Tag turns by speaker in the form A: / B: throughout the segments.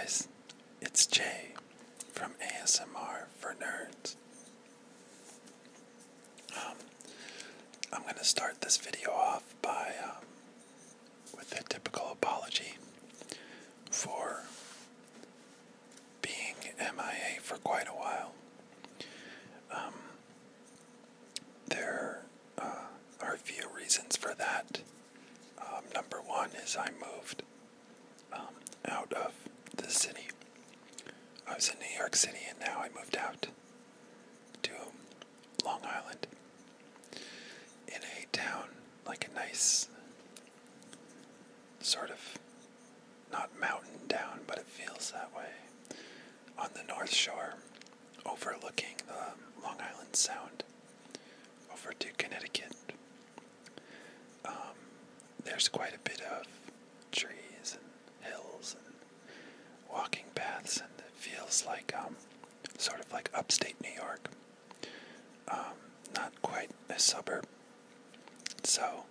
A: guys, it's Jay from ASMR for Nerds. I'm going to start this video off by with a typical apology for being MIA for quite a while. There are a few reasons for that. Number one is I moved out of the city. I was in New York City and now I moved out to Long Island in a town, like a nice sort of, not mountain town, but it feels that way, on the North Shore, overlooking the Long Island Sound over to Connecticut. There's quite a bit of trees and hills and walking paths, and it feels like sort of like upstate New York, not quite a suburb. So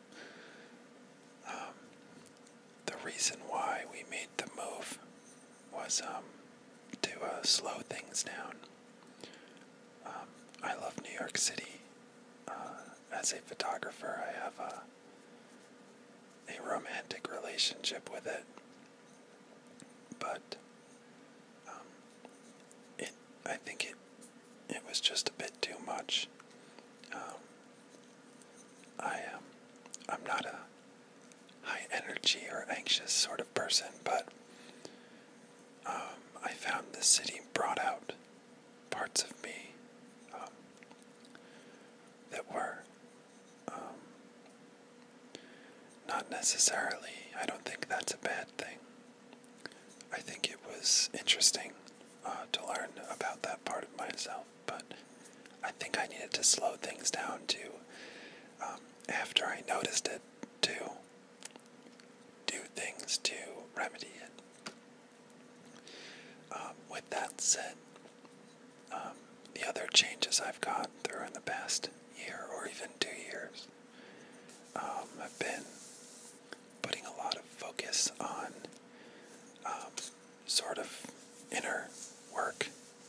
A: the reason why we made the move was to slow things down. I love New York City. As a photographer, I have a romantic relationship with it, but I think it was just a bit too much. I'm not a high energy or anxious sort of person, but I found the city brought out parts of me that were not necessarily, I don't think that's a bad thing. I think it was interesting to learn about that part of myself, but I think I needed to slow things down to, after I noticed it, to do things to remedy it. With that said, the other changes I've gone through in the past year or even 2 years, I've been putting a lot of focus on sort of inner work.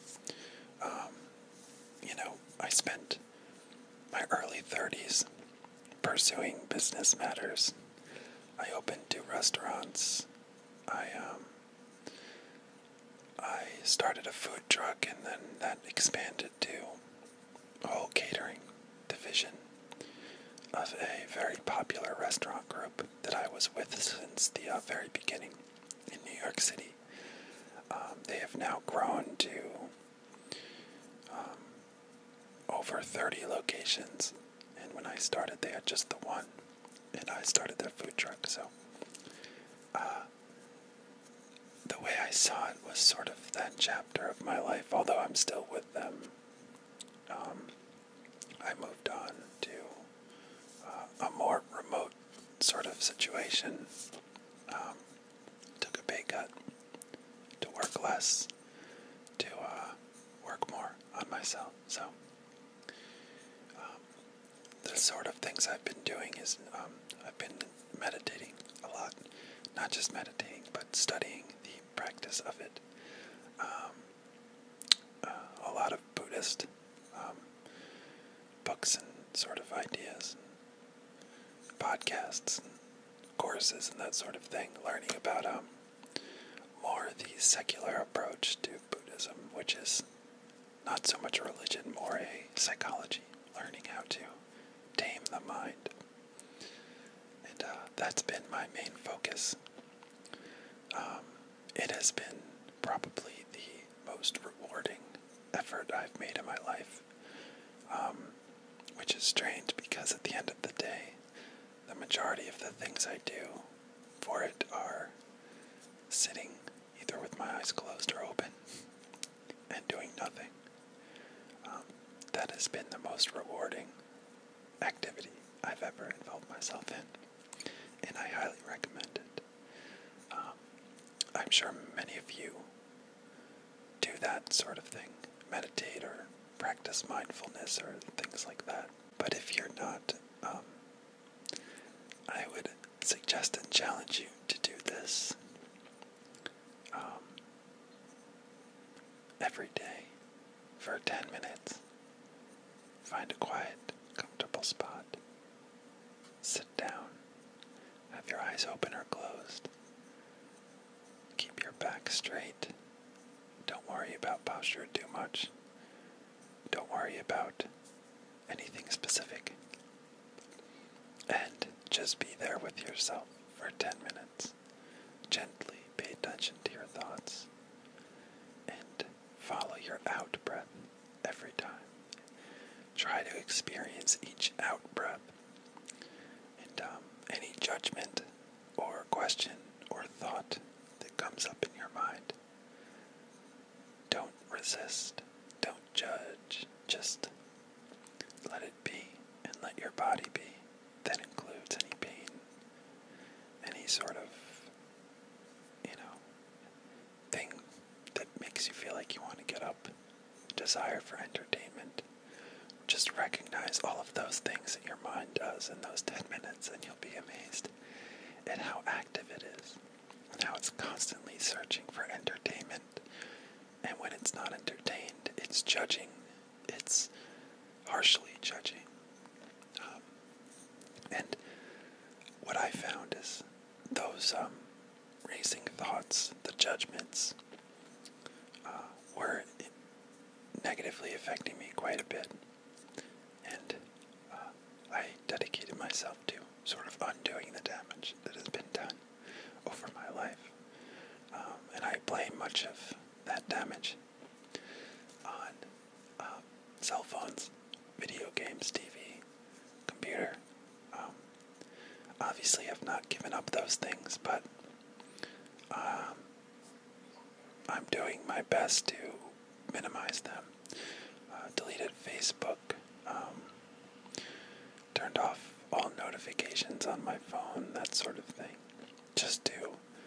A: I spent my early 30s pursuing business matters. I opened 2 restaurants. I started a food truck, and then that expanded to a whole catering division of a very popular restaurant group that I was with since the very beginning in New York City. They have now grown to over 30 locations, and when I started they had just the one, and I started their food truck. So the way I saw it was sort of that chapter of my life, although I'm still with them. I moved on to a more remote sort of situation, took a pay cut to work less, to work more on myself. So the sort of things I've been doing is I've been meditating a lot, not just meditating, but studying the practice of it. A lot of Buddhist books and sort of ideas, and podcasts, and courses, and that sort of thing, learning about more the secular approach to Buddhism, which is not so much a religion, more a psychology, learning how to tame the mind. And that's been my main focus. It has been probably the most rewarding effort I've made in my life, which is strange because at the end of the day, the majority of the things I do for it are sitting either with my eyes closed or open and doing nothing. That has been the most rewarding activity I've ever involved myself in, and I highly recommend it. I'm sure many of you do that sort of thing, meditate or practice mindfulness or things like that. But if you're not, I would suggest and challenge you to do this. every day for 10 minutes. Find a quiet, comfortable spot. Sit down. Have your eyes open or closed. Keep your back straight. Don't worry about posture too much. Don't worry about anything specific. And just be there with yourself for 10 minutes. Gently pay attention to your thoughts. And follow your out breath every time. Try to experience each out breath. And any judgment or question or thought that comes up in your mind, don't resist. Don't judge. Just let it be and let your body be. That includes any pain, any sort of, thing that makes you feel like you want to get up, desire for entertainment. Just recognize all of those things that your mind does in those 10 minutes, and you'll be amazed at how active it is, and how it's constantly searching for entertainment. And when it's not entertained, it's judging. It's harshly judging. And what I found is those racing thoughts, the judgments, were negatively affecting me quite a bit. And I dedicated myself to sort of undoing the damage that has been done over my life. And I blame much of that damage on cell phones, video games, TV, computer. Obviously, I've not given up those things, but I'm doing my best to minimize them. Deleted Facebook, turned off all notifications on my phone, that sort of thing, just to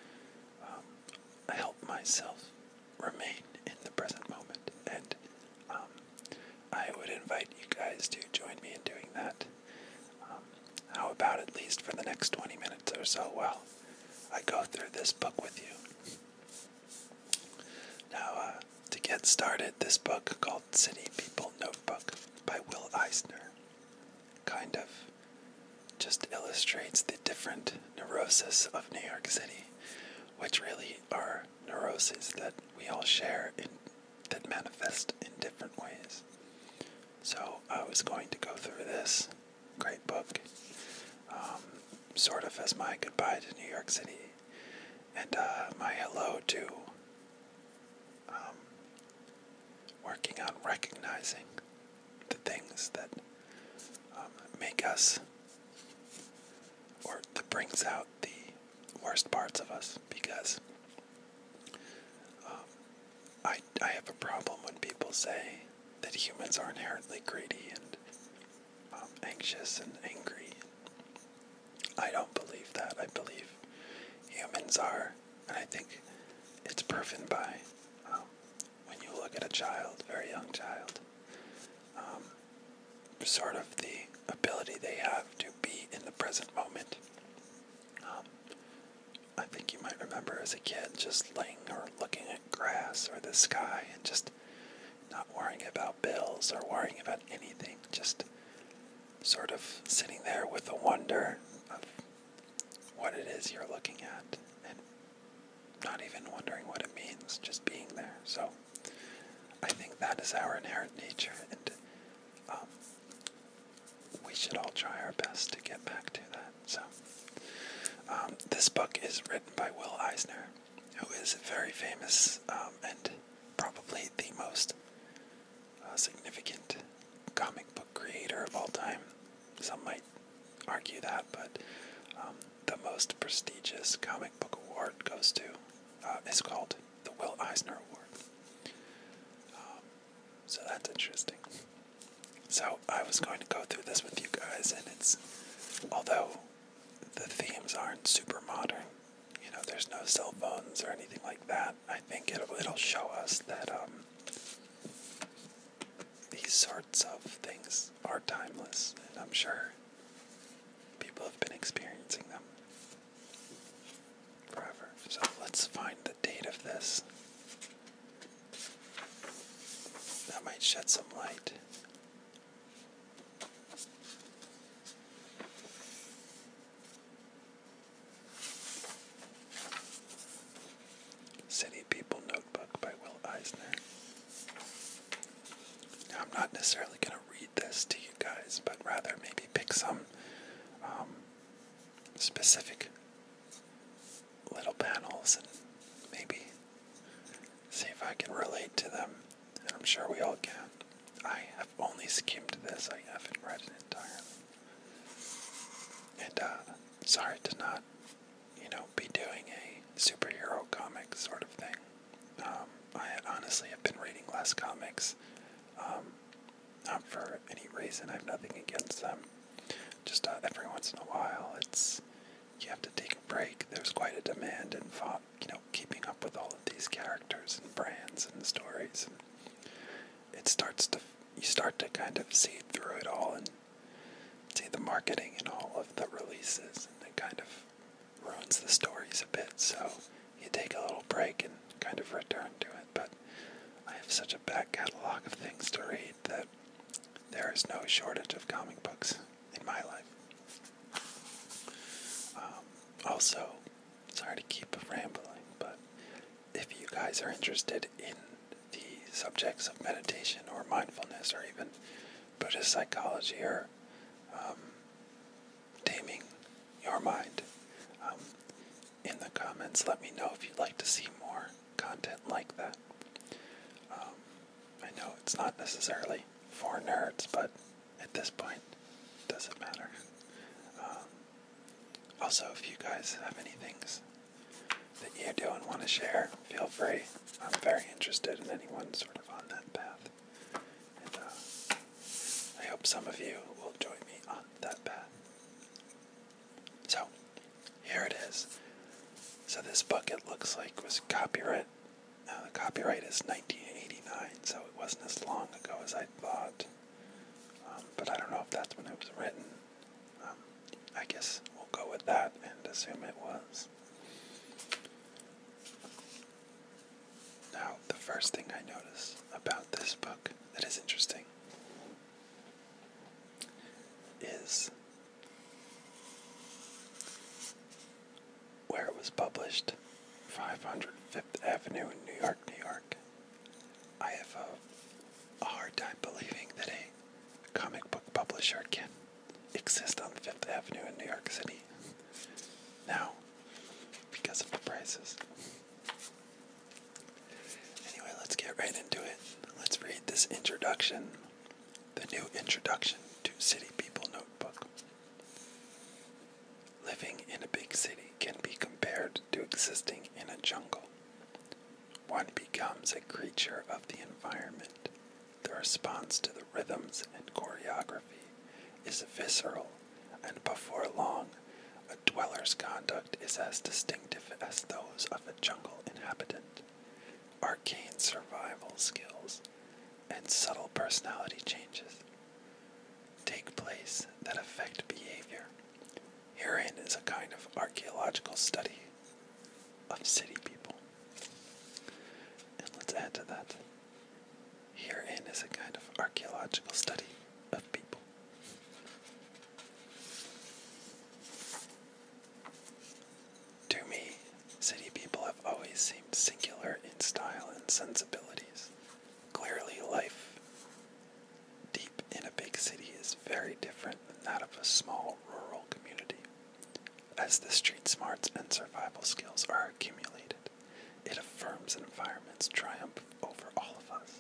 A: help myself remain in the present moment. And I would invite you guys to join me in doing that. How about at least for the next 20 minutes or so while I go through this book with you. Now, to get started, this book called City People Notebook by Will Eisner kind of just illustrates the different neuroses of New York City, which really are neuroses that we all share that manifest in different ways. So I was going to go through this great book sort of as my goodbye to New York City and my hello to working on recognizing the things that make us, or that brings out the worst parts of us, because I have a problem when people say that humans are inherently greedy and anxious and angry. I don't believe that. I believe humans are, and I think it's proven by when you look at a child, a very young child, sort of the ability they have to be in the present moment. I think you might remember as a kid just laying or looking at grass or the sky and just not worrying about bills or worrying about anything, just sort of sitting there with a wonder of what it is you're looking at and not even wondering what it means, just being there. So I think that is our inherent nature, and we should all try our best to get back to that. So this book is written by Will Eisner, who is a very famous and probably the most significant comic book creator of all time. Some might argue that, but the most prestigious comic book award goes to, is called the Will Eisner Award. So that's interesting. So I was going to go through this with you guys, and it's, although the themes aren't super modern, there's no cell phones or anything like that, I think it'll show us that these sorts of things are timeless, and I'm sure people have been experiencing them forever. So let's find the date of this. shed some light. City People Notebook by Will Eisner. Now, I'm not necessarily going to read this to you guys, but rather maybe pick some specific little panels and maybe see if I can relate to them. And I'm sure we all can. I have only skimmed this. I haven't read it entirely. And sorry to not, be doing a superhero comic sort of thing. I honestly have been reading less comics. Not for any reason. I have nothing against them. Just every once in a while, you have to take a break. There's quite a demand in keeping up with all of these characters and brands and stories. And you start to kind of see through it all and see the marketing and all of the releases, and it kind of ruins the stories a bit. So you take a little break and kind of return to it. But I have such a back catalog of things to read that there is no shortage of comic books in my life. Also, sorry to keep rambling, but if you guys are interested in the subjects of meditation or mindfulness or even Buddhist psychology or taming your mind, in the comments let me know if you'd like to see more content like that. I know it's not necessarily for nerds, but at this point, it doesn't matter. Also, if you guys have any things that you do and want to share, feel free. I'm very interested in anyone sort of on that path. And I hope some of you will join me on that path. So, here it is. So this book, it looks like, was copyright. The copyright is 1989, so it wasn't as long ago as I thought. But I don't know if that's when it was written. I guess we'll go with that and assume it was. Now, the first thing I notice about this book that is interesting is where it was published, 500 Fifth Avenue in New York, New York. I have a hard time believing that a comic book publisher can exist on Fifth Avenue in New York City now because of the prices. Anyway, let's get right into it. Let's read this introduction, the new introduction to City People Notebook. Living in a big city can be compared to existing in a jungle. One becomes a creature of the environment. The response to the rhythms and choreography is visceral, and before long, a dweller's conduct is as distinctive as those of a jungle inhabitant. Arcane survival skills and subtle personality changes take place that affect behavior. Herein is a kind of archaeological study of city people. And let's add to that. Herein is a kind of archaeological study of people. To me, city people have always seemed singular in style and sensibilities. Clearly, life deep in a big city is very different than that of a small rural community. As the street smarts and survival skills are accumulated, it affirms environment's triumph over all of us.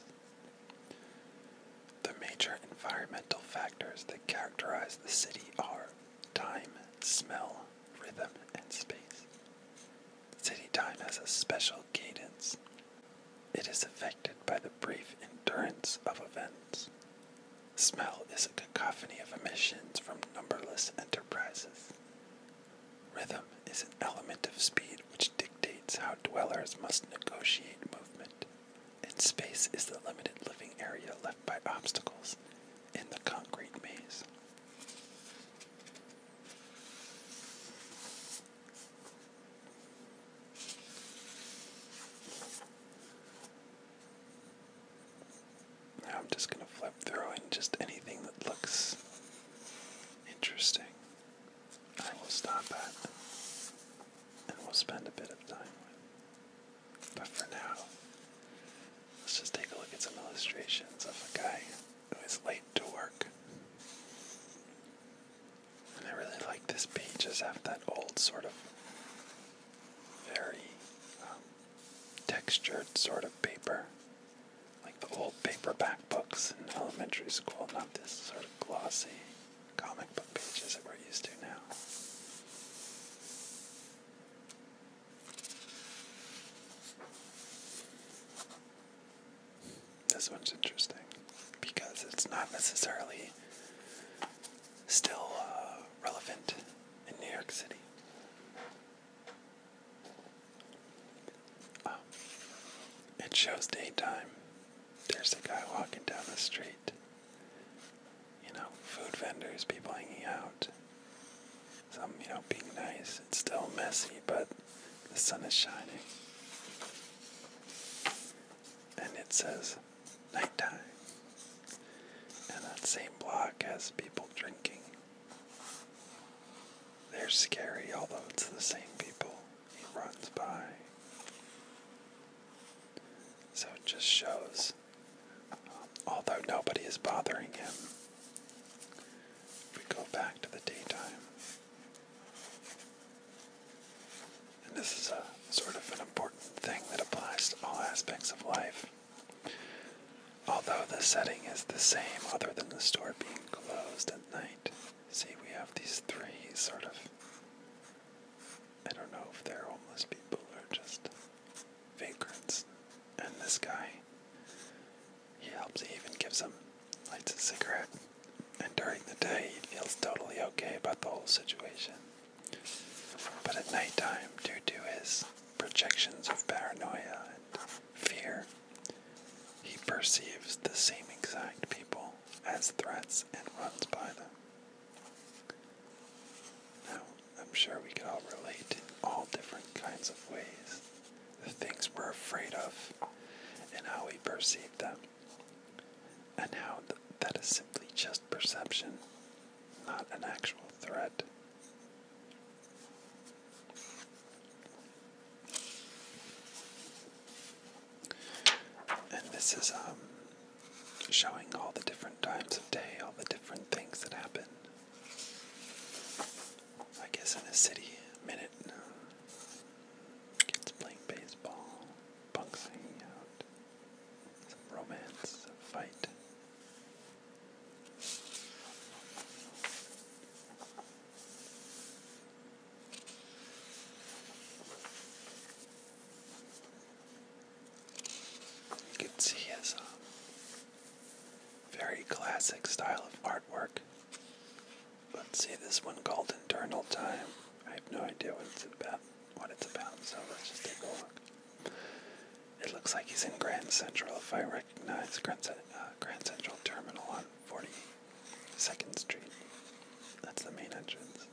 A: The major environmental factors that characterize the city are time, smell, rhythm, and space. City time has a special cadence. It is affected by the brief endurance of events. Smell is a cacophony of emissions from numberless enterprises. Rhythm is an element of speed which dictates how dwellers must negotiate movement, and space is the limited living area left by obstacles in the concrete maze. I'm just going to flip through, and just anything that looks interesting, I will stop at, and we'll spend a bit of time with. But for now, let's just take a look at some illustrations of a guy who is late to work. And I really like this pages have that old sort of very textured sort of paper, like the old paperback books in elementary school, not this sort of glossy comic book pages that we're used to now. This one's interesting because it's not necessarily still relevant in New York City. It shows daytime. There's a guy walking down the street. Food vendors, people hanging out. Some, being nice. It's still messy, but the sun is shining. And it says nighttime. And that same block has people drinking. They're scary, although it's the same people he runs by. So it just shows, although nobody is bothering him, if we go back to the daytime, and this is a sort of an important thing that applies to all aspects of life. Although the setting is the same, other than the store being closed at night. See, we have these three sort of, I don't know if they're homeless people or just vagrants. And this guy, he helps, he even gives him, lights a cigarette. And during the day, he feels totally okay about the whole situation. But at nighttime, due to his projections of paranoia and fear, he perceives the same exact people as threats and runs by them. Now, I'm sure we can all relate in all different kinds of ways. The things we're afraid of and how we perceive them, and how that is simply just perception, not an actual threat. And this is showing all the different times of day, all the different things that happen. I guess in a city, a minute, kids playing baseball, punks hanging out, some romance, a fight. You can see his very classic style of artwork. Let's see this one called Internal Time. I have no idea what it's about, so let's just take a look. It looks like he's in Grand Central, if I recognize Grand Central Terminal on 42nd Street. That's the main entrance.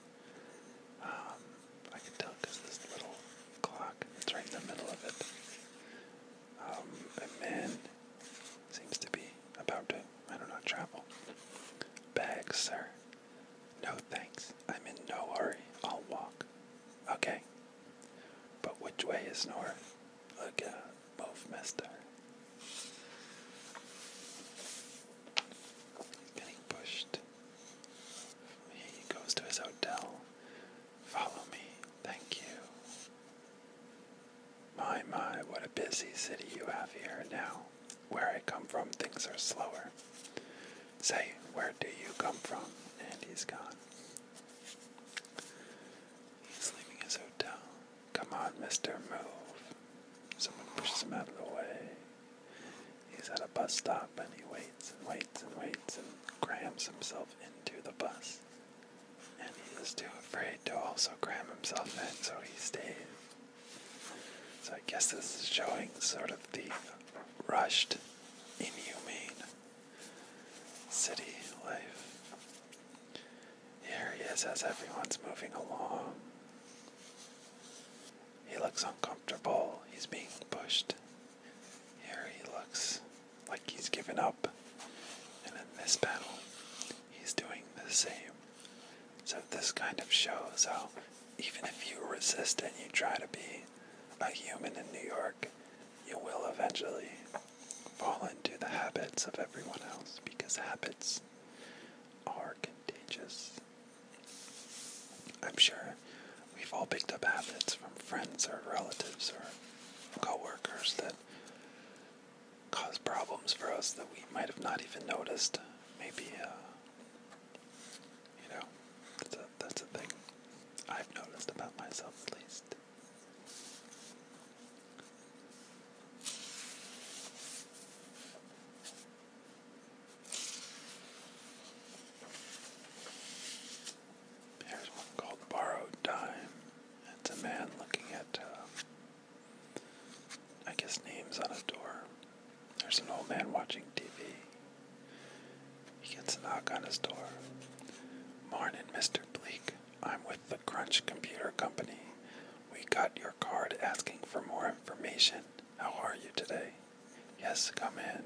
A: I can tell because this little clock, it's right in the middle of it. A man seems to be about to, travel. Bags, sir. No thanks. I'm in no hurry. I'll walk. Okay. But which way is north? Look out. Move, mister. Getting pushed. He goes to his hotel. Follow me. Thank you. My, what a busy city you have here now. Where I come from, things are slower. Say, where do you come from? And he's gone. He's leaving his hotel. Come on, mister, move. Someone pushes him out of the way. He's at a bus stop and he waits and waits and waits and crams himself into the bus. And he is too afraid to also cram himself in, so he stays. So I guess this is showing sort of the rushed, inhumane city life. Here he is as everyone's moving along. He looks He's being pushed. Here he looks like he's given up. in this panel, he's doing the same. So this kind of shows how even if you resist and you try to be a human in New York, you will eventually fall into the habits of everyone else, because habits are contagious. I'm sure we've all picked up habits from friends or relatives or co-workers that cause problems for us that we might have not even noticed. Maybe, that's a thing I've noticed about myself, at least. Here's one called Borrowed Time. It's a man looking at, I guess, names on a door. There's an old man watching TV. He gets a knock on his door. Morning, Mr. Bleak. I'm with the Crunch Computer Company. We got your card asking for more information. How are you today? Yes, come in.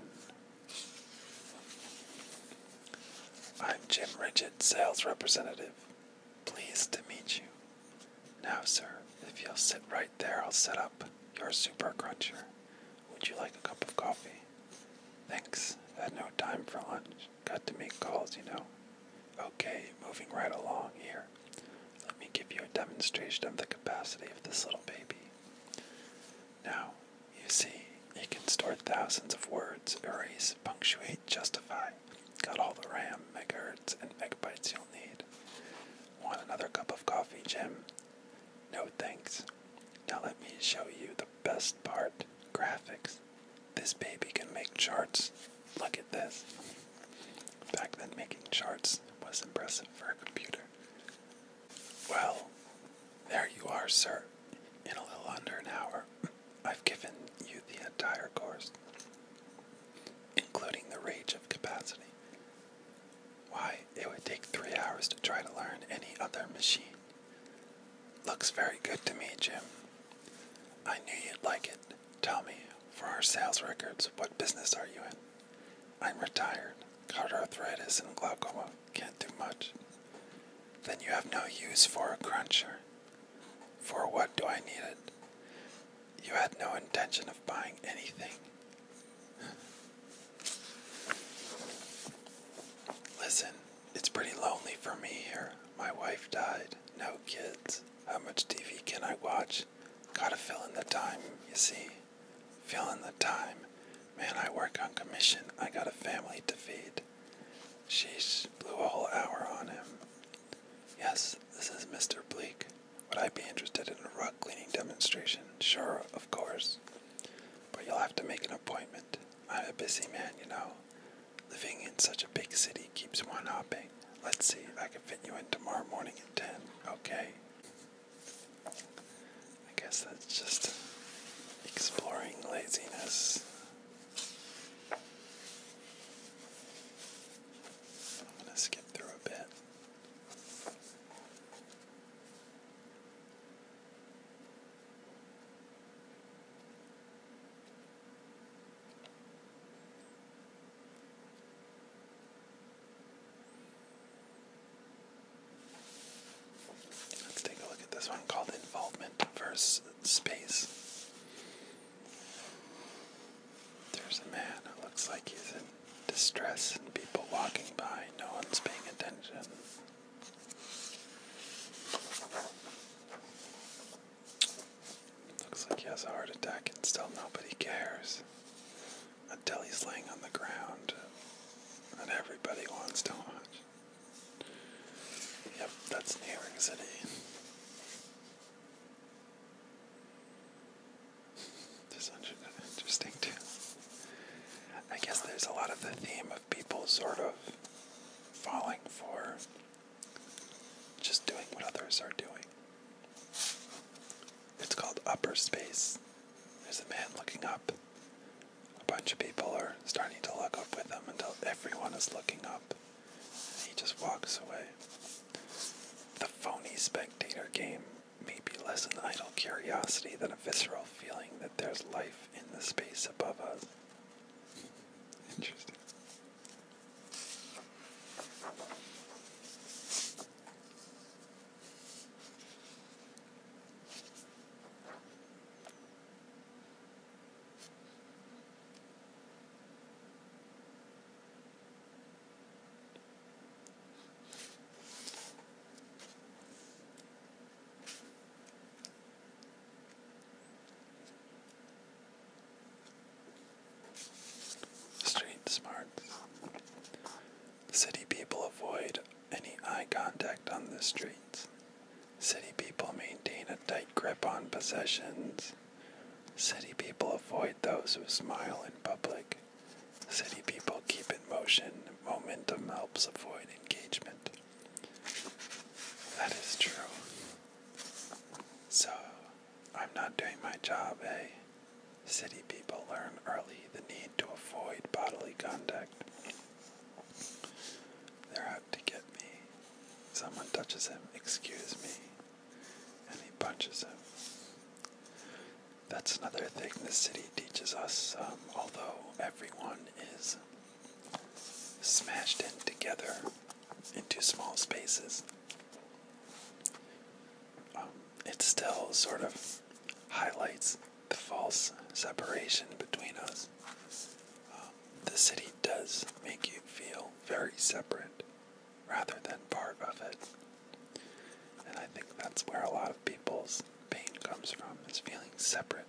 A: I'm Jim Ridgett, sales representative. Pleased to meet you. Now, sir, if you'll sit right there, I'll set up your Super Cruncher. Would you like a cup of coffee? Thanks. Had no time for lunch. Got to make calls, you know. Okay, moving right along here. Let me give you a demonstration of the capacity of this little baby. Now, you see, you can store thousands of words, erase, punctuate, justify. Got all the RAM, megahertz, and megabytes you'll need. Want another cup of coffee, Jim? No thanks. Now let me show you the best part, graphics. This baby can make charts. Look at this. Back then, making charts was impressive for a computer. Well, there you are, sir. In a little under an hour, I've given you the entire course, including the range of capacity. Why, it would take 3 hours to try to learn any other machine. Looks very good to me, Jim. I knew you'd like it. Tell me, for our sales records, what business are you in? I'm retired. Got arthritis and glaucoma. Can't do much. Then you have no use for a cruncher. For what do I need it? You had no intention of buying anything. Listen, it's pretty lonely for me here. My wife died. No kids. How much TV can I watch? Gotta fill in the time, you see. Fill in the time. Man, I work on commission. I got a family to feed. Sheesh, blew a whole hour on him. Yes, this is Mr. Bleak. Would I be interested in a rug cleaning demonstration? Sure, of course. But you'll have to make an appointment. I'm a busy man, you know. Living in such a big city keeps one hopping. Let's see, I can fit you in tomorrow morning at 10, okay? I guess that's just exploring laziness. I'm gonna skip through a bit. Let's take a look at this one called Involvement versus Space. There's a man who looks like he's in distress and people walking by, no one's paying attention. Looks like he has a heart attack and still nobody cares. Until he's laying on the ground and everybody wants to watch. Yep, that's New York City. This one's interesting too. I guess there's a lot of the theme of people sort of falling for just doing what others are doing. It's called Upper Space. There's a man looking up. A bunch of people are starting to look up with him until everyone is looking up. And he just walks away. The phony spectator game may be less an idle curiosity than a visceral feeling that there's life in the space above us. Interesting. the streets. City people maintain a tight grip on possessions. City people avoid those who smile in public. City people keep in motion. Momentum helps avoid engagement. That is true. So, I'm not doing my job, eh? City people learn early the need to avoid bodily contact. They're out to get me. Someone touches him, excuse me, and he punches him. That's another thing the city teaches us, although everyone is smashed in together into small spaces. It still sort of highlights the false separation between us. The city does make you feel very separate rather than part of it. And I think that's where a lot of people's pain comes from, is feeling separate.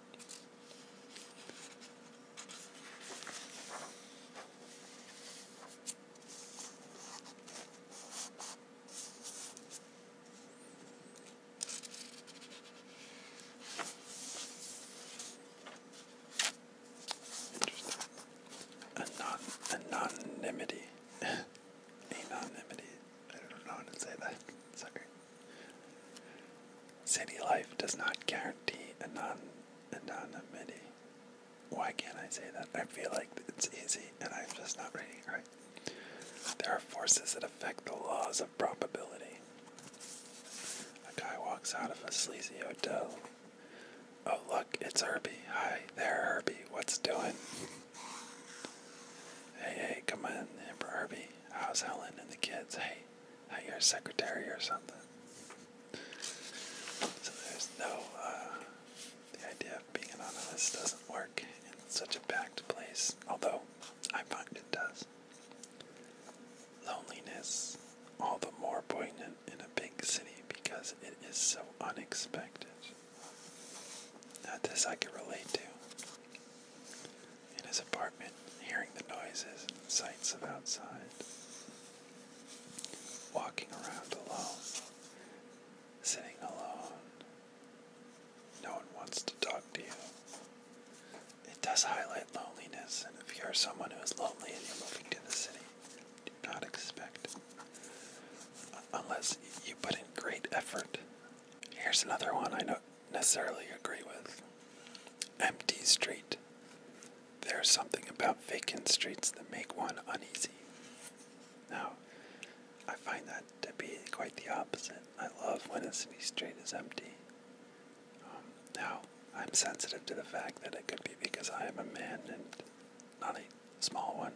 A: Anonymity. Anonymity. I don't know how to say that. Sorry. City life does not guarantee anonymity. Why can't I say that? I feel like it's easy and I'm just not reading it right. There are forces that affect the laws of probability. A guy walks out of a sleazy hotel. Oh look, it's Herbie. Hi there, Herbie. What's doing? Hey, come in, Herbie. How's Helen and the kids? Hey, you're a secretary or something. So there's no, the idea of being anonymous doesn't work in such a packed place, although I find it does. Loneliness, all the more poignant in a big city because it is so unexpected. Now this I can relate to. In his apartment, hearing the noises and sights of outside, walking around alone, sitting alone, no one wants to talk to you. It does highlight loneliness, and if you're someone who is lonely and you're moving to the city, do not expect, unless you put in great effort. Here's another one I don't necessarily agree with. Empty street. There's something about vacant streets that make one uneasy. Now, I find that to be quite the opposite. I love when a city street is empty. Now, I'm sensitive to the fact that it could be because I am a man and not a small one,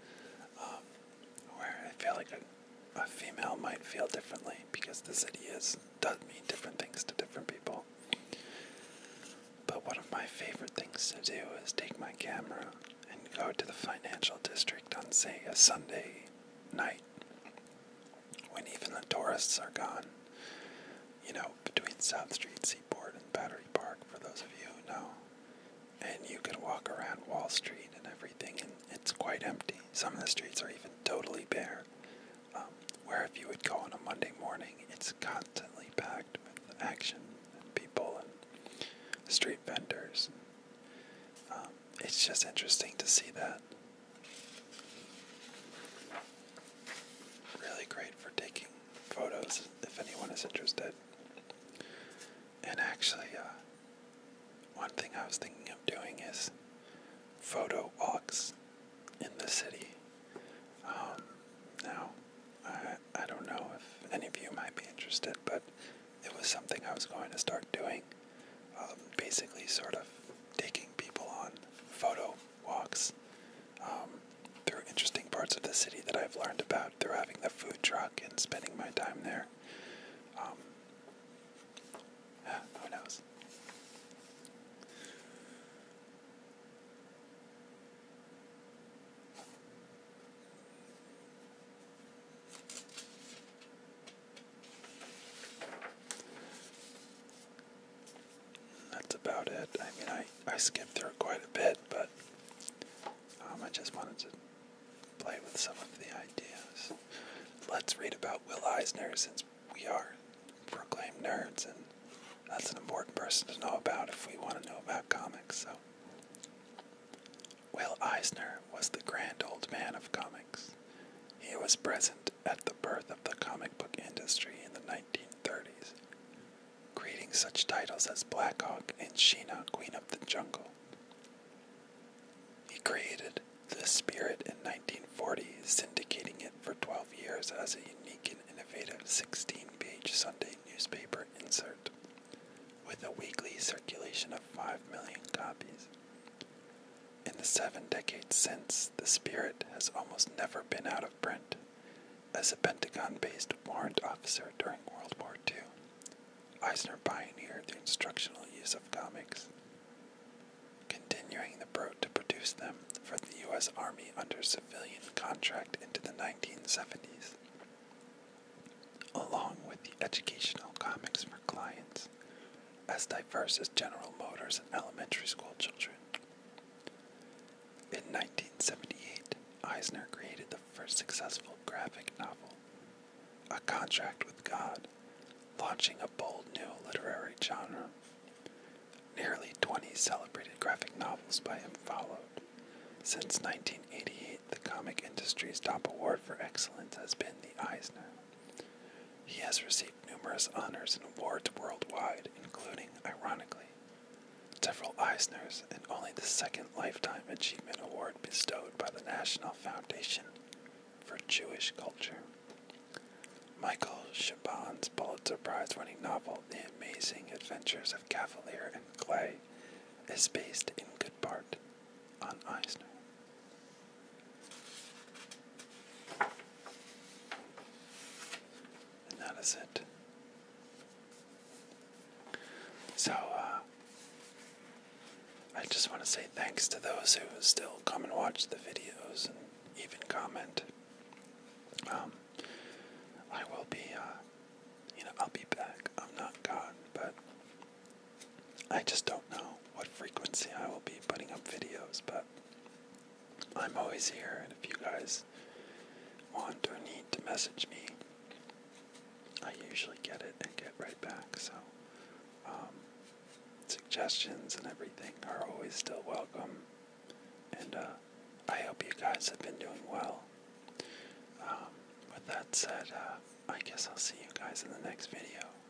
A: where I feel like a female might feel differently because the city does mean different things to different people. But one of my favorite things to do is take my camera and go to the financial district on, say, a Sunday night when even the tourists are gone. You know, between South Street, Seaport, and Battery Park, for those of you who know. And you can walk around Wall Street and everything, and it's quite empty. Some of the streets are even totally bare. Where if you would go on a Monday morning, it's constantly packed with action and people and street vendors. It's just interesting to see that. Really great for taking photos if anyone is interested. And actually, one thing I was thinking of doing is photo walks in the city. Now, I don't know if any of you might be interested, but it was something I was going to start doing. Basically sort of taking people on photo walks through interesting parts of the city that I've learned about through having the food truck and spending my time there. Who knows? That's about it. I mean, I skipped through quite a bit, but I just wanted to play with some of the ideas. Let's read about Will Eisner, since we we are proclaimed nerds, and that's an important person to know about if we want to know about comics. So, Will Eisner was the grand old man of comics. He was present at the birth of the comic book industry in the 1930s, creating such titles as Blackhawk and Sheena, Queen of the Jungle. He created The Spirit in 1940, syndicating it for 12 years as a unique and innovative 16-page Sunday newspaper insert, with a weekly circulation of 5 million copies. In the 7 decades since, The Spirit has almost never been out of print. As a Pentagon-based warrant officer during World War II, Eisner pioneered the instructional use of comics, continuing the to produce them for the U.S. Army under civilian contract into the 1970s, along with the educational comics for clients as diverse as General Motors and elementary school children. In 1978, Eisner created the first successful graphic novel, A Contract with God, launching a bold new literary genre. Nearly 20 celebrated graphic novels by him followed. Since 1988, the comic industry's top award for excellence has been the Eisner. He has received numerous honors and awards worldwide, including, ironically, several Eisners and only the second Lifetime Achievement Award bestowed by the National Foundation for Jewish Culture. Michael Chabon's Pulitzer Prize-winning novel, The Amazing Adventures of Cavalier and Clay, is based in good part on Eisner. And that is it. So, I just want to say thanks to those who still come and watch the videos and even comment. I will be, I'll be back. I'm not gone, but I just don't know what frequency I will be putting up videos, but I'm always here, and if you guys want or need to message me, I usually get it and get right back, so, suggestions and everything are always still welcome, and, I hope you guys have been doing well. With that said, I guess I'll see you guys in the next video.